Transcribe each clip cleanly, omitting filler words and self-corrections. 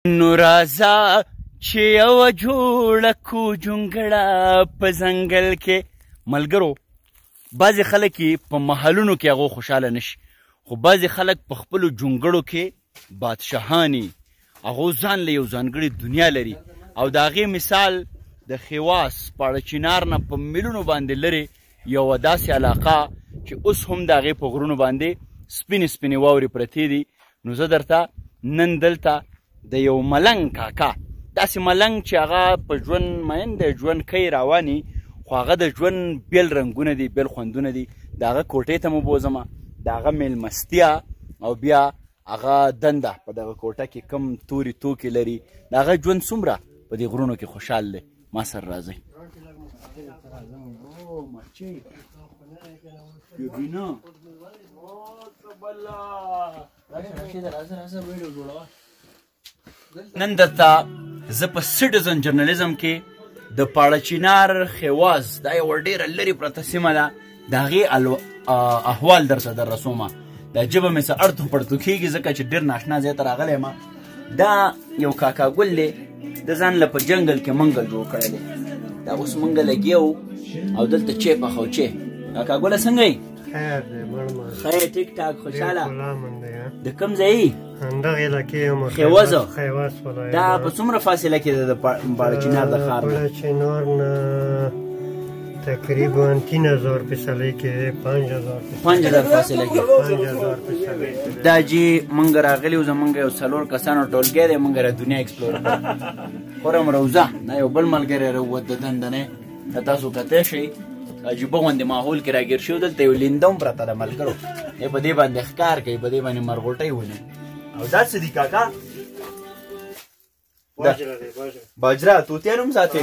نو راځه چې یوه جوړه کو جونګړه په ځنګل کې. ملګرو بعضې خلک په محلونو کې هغو خوشحاله نشي، خو بعضې خلک په خپلو جونګړو کې بادشاهان وي، هغو ځان له یو ځانګړې دنیا لري. او د هغې مثال د خواس پاړه چنار نه په میلونو باندې لرې یوه داسې علاقه چې اوس هم د هغې په غرونو باندې سپینې سپینې واورې پرتې دي. نو زه درته نن دلته د یو ملنګ کاکا، داسې ملنګ چې هغه په ژوند مین دی، ژوند کوي رواني، خو هغه د ژوند بېل رنګونه دي، بېل خوندونه دي. د هغه کوټې ته مو بوځمه، د هغه میلمستیا او بیا هغه دنده په دغه کوټه کې کم تورې توکې لري، د هغه ژوند څومره په دې غرونو کې خوشحال دی. ما سره راځئ. نن درته زه په سټیزن جرنالیزم کې د پاړه چنار خواز دا یوه ډېره لرې پرته سیمه ده، د هغې احوال درته در رسومه. دا ژبه مې څه اړتو پړتو کېږي ځکه چې ډېر ناشنا ځای ته راغلی یم. دا یو کاکا ګل دی، د ځان له په جنګل کې منګل جوړ کړی دی. دا اوس منګل لګیا و او دلته چای پخو. چای کاکا ګله څنګه یې؟ خیر دی بړمه. خیر ټیک ټاک خوشحاله. د کوم ځای یې؟ همدغې علاقې یم. خیوزه. خیواز ولایت. دا په څومره فاصله کې ده د پاړه چنار د ښار نه؟ پاړه چنار نه تقریبا 3000 فاصله کې، 5000 فاصله کې. 5000 فاصله کې. دا جی مونږ راغلي وو، زمونږ یو څلور کسانو ټولګی دی، مونږ را دنیا ایکسپلور کړه. خورم روزه دا یو بل ملګری راووت د دندنې، که تاسو کتی شئ عجیبه غوندې ماحول کې راګیر شوي. دلته یو لینده هم پرته ده ملګرو، دی په دې باندې ښکار کوي، په دې باندې مرغوټۍ ونی. او دا څه دي کاکا؟ باجره. توتیان هم ساتي؟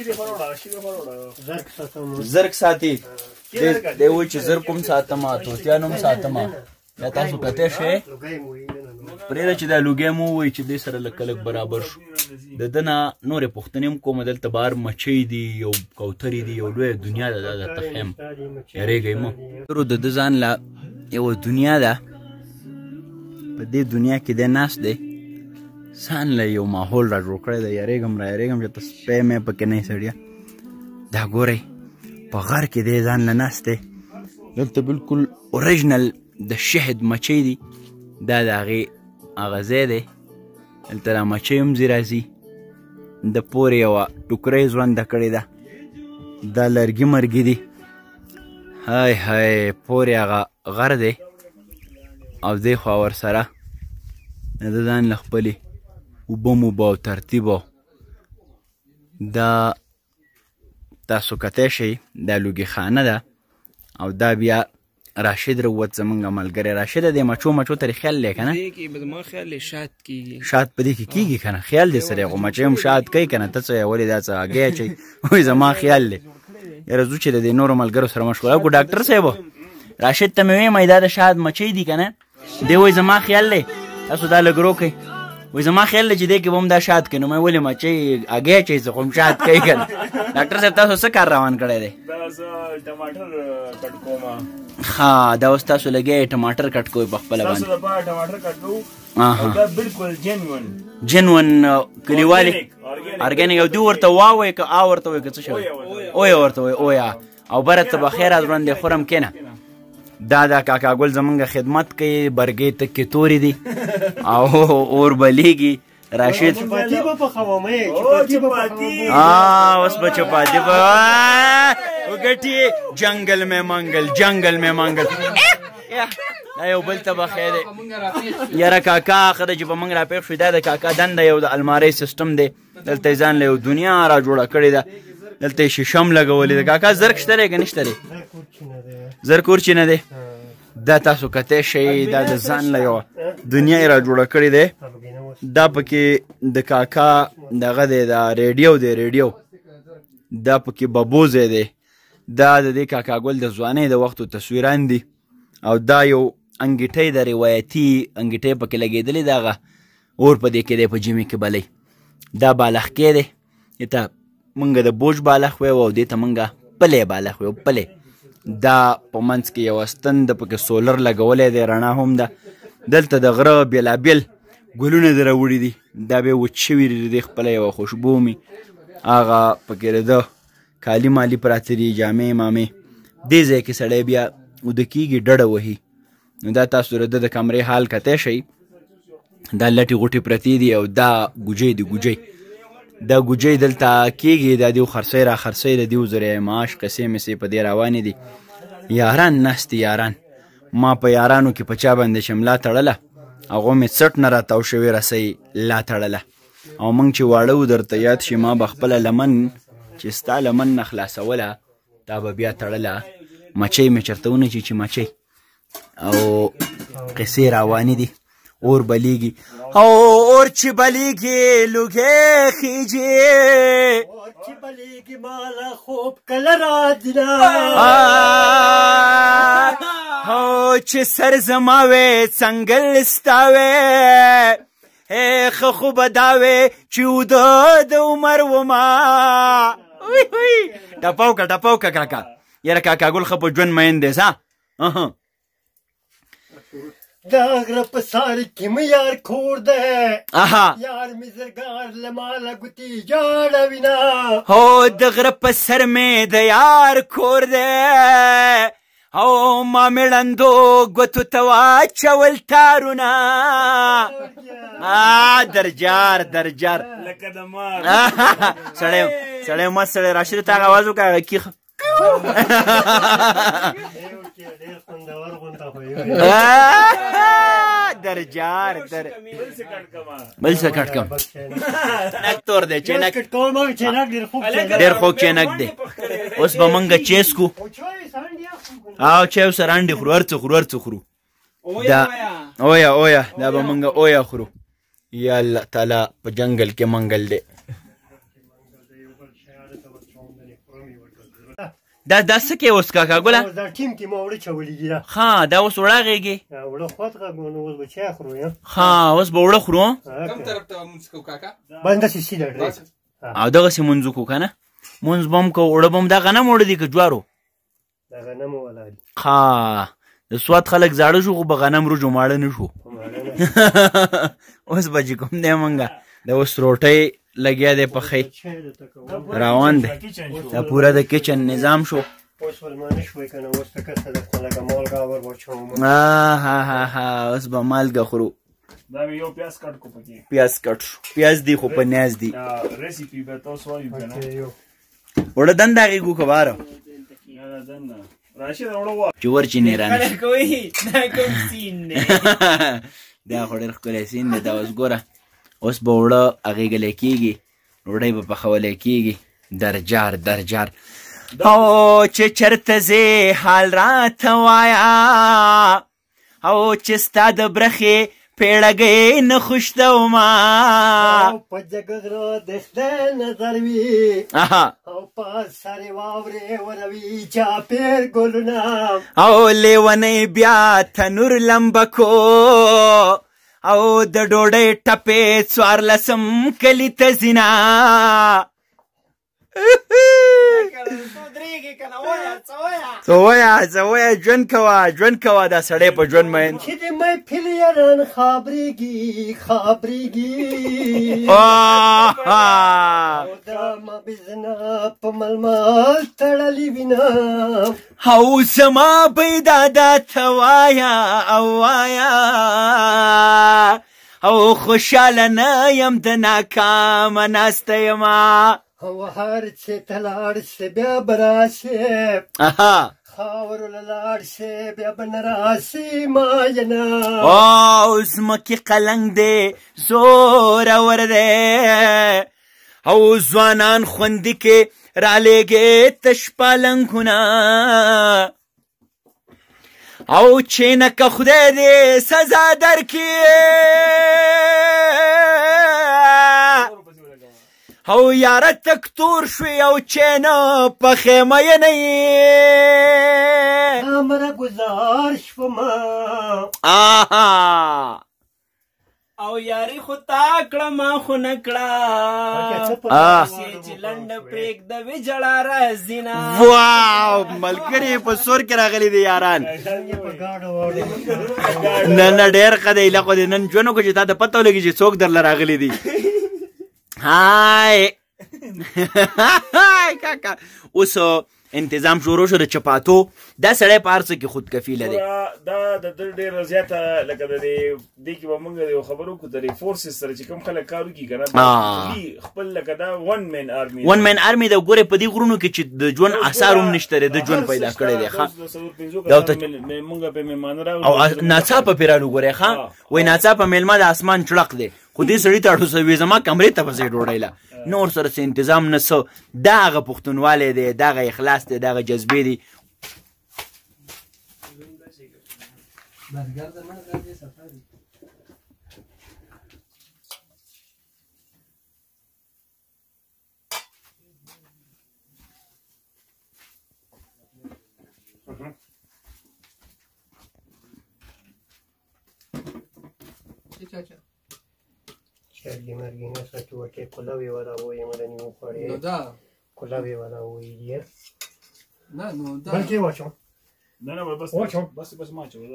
زرک ساتي. دی وایي چې زرک هم ساتمه، توتیان هم ساتمه. یا تاسو کتی شئ؟ پرېږده چې دا لوګی مو ووایي چې دې سره لږ لږ برابر شو. د ده نه نورې پوښتنې هم کومه. دلته بهر مچۍ دي، یو کوترې دي، یو لویه دنیا ده. دا درته ښیم، یارېږئ مه. د ده ځان له یوه دنیا ده، په دې دنیا کې دی ناست دی، ځان له یو ماحول را جوړ کړی دی. یارېږم را یارېږم چې ته سپی مې پکې نه یې سړیه. دا ګورئ په غر کې دی ځان له ناست دی. دلته بالکل اوریجنل د شهد مچۍ دي. دا د هغې هغه ځای دی. دلته دا مچۍ هم ځي راځي. د پورې یوه ټوکرۍ ژونده کړې ده، دا لرګي مرګي دي. های های پورې هغه غر دی او دی خوا ورسره د ځان له خپلې اوبه موبه او ترتیبه. دا تاسو کتی شئ، دا لوګي خانه ده. او دا بیا راشد روت زمونږ ملګری. راشده دی مچو مچو ترې خیال دی که نه؟ زما خیال دی شات کېږي. شات په دې کې کېږي که نه؟ خیال دی سره خو مچۍ هم شات کوي که نه؟ ته څه یې ولې دا څه هګۍ اچوي؟ وایي زما خیال دی. یاره ځو چې د دې نورو ملګرو سره مشوره وکړو. ډاکټر صاحب راشد ته مې ویم دا د شات مچۍ دي که نه؟ دی وایي زما خیال دی تاسو دا لږ ورو کوئ. وایي زما خیال دی چې دی کې به هم دا شات کوي. نو مې ولې مچۍ هګۍ اچوي څه خو هم شات کوي که نه؟ ډاکټر صاحب تاسو څه کار روان کړی دی؟ ټماټر کټ کوم. ها دا اوس تاسو لګیا ټماټر کټ کوئ په خپله باندې؟ تاسو لپاره ټماټر کټ کوو. دا بالکل جنون کلیوالي ارګینیک. او دوی ورته واوایي که آ ورته وایي که څه شوی؟ اویه ورته وایي اویه. او بره ته بخیر از ورندې خورم کېنه. دا کاکا ګل زمونږ خدمت کوي. برګې تکې تورې دي او اور بلیږي. راشد چپاتی به پخومه. اوس به چپاتی به وګټي. جنګل میں منګل، جنګل میں منګل. دا یو بل ته بخیر دی. یاره کاکا ښه ده چې په موږ راپېښ شو. دا د کاکا دنده یو د المارۍ سیسټم دی. دلته یې ځان له یو دنیا را جوړه کړې ده. دلته یې شیشم لګولې ده. کاکا زرک شته دی که نشته دی؟ زرک ورچې نه دی. دا تاسو کتی شئ. دا د ځان له یوه دنیا یې را جوړه کړې دی. دا پکې د کاکا دغه دی، دا ریډیو دی. ریډیو دا پکې ببوځی دی. دا د دې کاکا ګل د ځوانۍ د وختو تصویران دي. او دا یو انګیټۍ د روایتي انګیټۍ پکې لګېدلې. د هغه اور په دې کې دی، په ژمي کې بلی. دا بالښکی دی. دې ته مونږ د بوج بالښ ویو او دې ته مونږ پلی بالښ ویو. پلی دا په منځ کې یو ستن د پکې سولر لګولی دی، رڼا هم ده. دلته د غره بېلابېل ګلونه دې راوړي دي دا بیا وچ شوي دي خپله یوه خوشبو مې هغه پکې د ده کالي مالي پراته دي جامې مامې دې ځای کې سړی بیا اوده کېږي ډډه وهي نو دا تاسو د ده د کمرې حال کتی شئ دا لټې غوټې پرتې دي او دا ګوجۍ دي ګوجۍ دا ګوجۍ دلته کېږي دا دیو خرڅۍ را خرڅۍ د دیو ذریعه معاش قصې مسې په دې روانې دي یاران ناست دي یاران ما په یارانو کې په چا باندې شملا تړله هغو مې څټ نه راتاو شوې رسۍ لا تړله او موږ چې واړه و درته یاد شي ما به خپله لمن چې ستا لمن نه خلاصوله دا به بیا تړله مچۍ مې چېرته ونچي چې مچۍ او قصې روانې دي اور بلیږي او اور چې بلیږي لوګې خیږي اور چې بلیږي مالا خوب کله راځي او چې سر زما وې څنګل ستا وې ښه خو به دا وې چې اوده د عمر وما ټپاو که ټپاو که کاکا یاره کاکا ګل ښه په ژوند مین دی ها دا غره په سار کې مې یار کور دی یار مې زرګار له ماله ګوتې جوړوینه هو د غره په سر مې د یار کور دی او ما مړندو ګوتو ته واچول تارونه درجار درجار لکه د مار سړی مست سړی راشد ته هغه اواز وکړه کیخ ډېر خوندور غونډه خو درجار در بل څه کټ کم چینک تور دی چینک ډېر خوږ چینک دی اوس به موږ چیس کو او چای سره انډې خورو هر څه خورو هر څه خورو دا اویا اویا دا به موږ اویا خورو یا الله تعالی په جنګل کې منګل دی دا څه کې اوس کاکا ګله دا ټیم کې ما وړه چولي دي ها دا اوس وړه غېږي وړه خوات غږو نو اوس به چای خورو ها اوس به وړه خورو کوم طرف ته مونځ کوو کاکا باندې سیده ډرېس او دغسې مونځ وکړو که نه مونځ به هم کوو اوړه به هم دا غنم اوړه دي که جوارو دا غنم والا دي ها د سوات خلک زاړه شو خو به غنم روجو ماړه نه شو اوس به چې کوم دی مونږه د اوس روټۍ لګیا دی پخی روان دی دا پوره د کچن نظام شو اوس ولمانه شوی که نه اوس ته کسه درته لکه مالګه ور واچوم اوس به مالګه خورو دا مې یو پیاز کټ کو پکې پیاز کټ شو پیاز دی خو په نیاز دی ریسیپي به تاسو وایو که نه وړه دنده هغې کو که باره راشد وړه وا چې ورچې نیرانه دا خو ډېر ښکلی سین دی دا اوس ګوره اوس به وړه اغېږلی کېږي ډوډۍ به پخولی کېږي درجار درجار او چې چېرته ځې حال راته وایه او چې ستا د برخې پیړګۍ نه خوشتومه په جګغره د خدای نظر وي او په سرې واورې وروي چاپېر ګلونه او لیونی بیا تنور لمبکو او د ډوډۍ ټپې څوارلسم کلي ته ځینه څه وایه ژوند کوه ژوند کوه دا سړی په ژوند مین چې د محفل یاران خابرېږي خابرېږي او دا مبزنه په ململ تړلې وینه او زما به دا ته وایه او وایه او خوشحاله نه یم د ناکامه ناسته یمه او هر چې ته لاړ شې بیا به راشې خاورو له لاړ شې بیا به نه راشې ماینه او ځمکې قلنګ دی زورور دی او ځوانان خوندي کې رالیږې تش پالنګونه او چې نه که خدای دې سزا درکړي او یاره تک تور شوی او چې نه په خیمه یې نه یې امره ګزار شومه او یاري خو تا کړه ما خو نه کړه چې لنډه پرېږده وې جړه راځي نه واو ملګري په سور کې راغلي دي یاران نه نه ډېر ښه دی لکه دې نن ژوند وکړو چې تا ته پته ولګي چې څوک درله راغلي دي هاي کاکا اوس انتظام شروع شو د چپاتو دا سړی په هر څه کې خود کفیله دی دا د ډېره زیاته لکه د دې کې به موږ یو خبرو وکړو د فورسز سره چې کوم خلک کار وکړي که نه خپل لکه دا ون مین آرمي د ګورې په دې غرونو کې چې د ژوند اثار هم نشته دی د ژوند پیدا کړی دی موږ په مېلمانه راغلو او ناڅاپه پرې رالو ګورې ښه وایي ناڅاپه میلمه د اسمان چړق دی خو دې سړي ته اړو سوي زما کمرې ته پسې ډوډۍ له نور سره څه انتظام نه څه دا هغه پښتونوالی دی دا هغه اخلاص دی دا هغه جذبې دي چرګې مرګې نه ساتو وټې کلاوې ولا وایي مدني وخوړې کلاوې ولا وایي نه نو دا بلکې واچو نه بس ما چو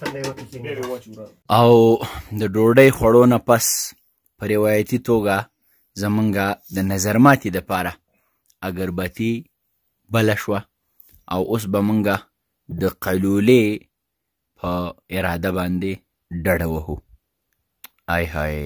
او د ډوډۍ خوړو نه پس په روایتي توګه زمونږ د نظر ماتي دپاره اګربتي بله شوه او اوس به مونږ د قیلولې په اراده باندې ډډه وهو آی های